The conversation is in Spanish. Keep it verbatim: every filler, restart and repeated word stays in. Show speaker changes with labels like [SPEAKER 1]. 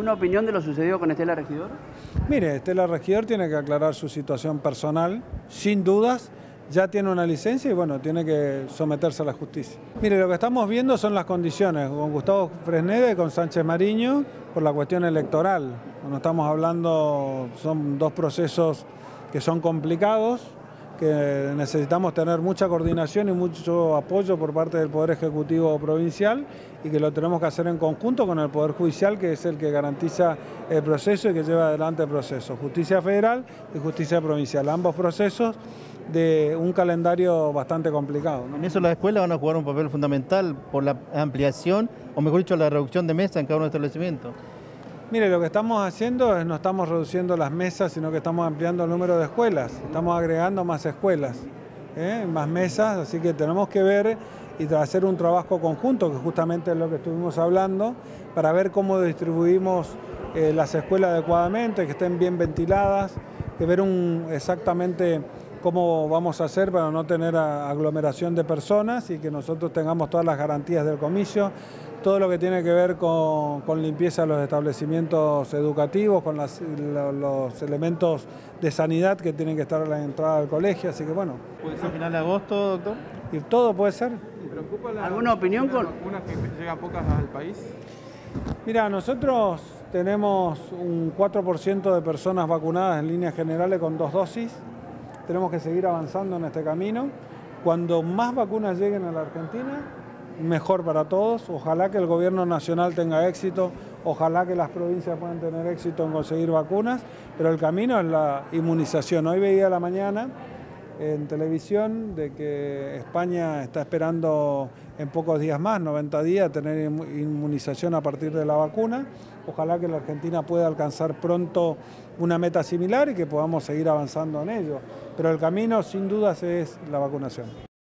[SPEAKER 1] ¿Alguna opinión de lo sucedido con Estela Regidor?
[SPEAKER 2] Mire, Estela Regidor tiene que aclarar su situación personal, sin dudas. Ya tiene una licencia y bueno, tiene que someterse a la justicia. Mire, lo que estamos viendo son las condiciones con Gustavo Fresneda y con Sánchez Mariño por la cuestión electoral. Cuando estamos hablando, son dos procesos que son complicados, que necesitamos tener mucha coordinación y mucho apoyo por parte del Poder Ejecutivo Provincial y que lo tenemos que hacer en conjunto con el Poder Judicial, que es el que garantiza el proceso y que lleva adelante el proceso. Justicia Federal y Justicia Provincial, ambos procesos de un calendario bastante complicado, ¿no?
[SPEAKER 3] En eso las escuelas van a jugar un papel fundamental por la ampliación, o mejor dicho, la reducción de mesas en cada uno de los establecimientos.
[SPEAKER 2] Mire, lo que estamos haciendo es no estamos reduciendo las mesas, sino que estamos ampliando el número de escuelas. Estamos agregando más escuelas, ¿eh? más mesas, así que tenemos que ver y hacer un trabajo conjunto, que justamente es lo que estuvimos hablando, para ver cómo distribuimos eh, las escuelas adecuadamente, que estén bien ventiladas, que ver un, exactamente cómo vamos a hacer para no tener aglomeración de personas y que nosotros tengamos todas las garantías del comicio, todo lo que tiene que ver con, con limpieza de los establecimientos educativos, con las, los, los elementos de sanidad que tienen que estar a la entrada del colegio, así que bueno.
[SPEAKER 3] ¿Puede ser final de agosto, doctor?
[SPEAKER 2] Y todo puede ser.
[SPEAKER 4] ¿Y preocupa la,
[SPEAKER 1] ¿Alguna opinión con
[SPEAKER 4] vacunas que llegan pocas al país?
[SPEAKER 2] Mira, nosotros tenemos un cuatro por ciento de personas vacunadas en líneas generales con dos dosis. Tenemos que seguir avanzando en este camino. Cuando más vacunas lleguen a la Argentina, mejor para todos. Ojalá que el gobierno nacional tenga éxito, ojalá que las provincias puedan tener éxito en conseguir vacunas, pero el camino es la inmunización. Hoy veía a la mañana en televisión de que España está esperando en pocos días más, noventa días, tener inmunización a partir de la vacuna. Ojalá que la Argentina pueda alcanzar pronto una meta similar y que podamos seguir avanzando en ello. Pero el camino, sin dudas, es la vacunación.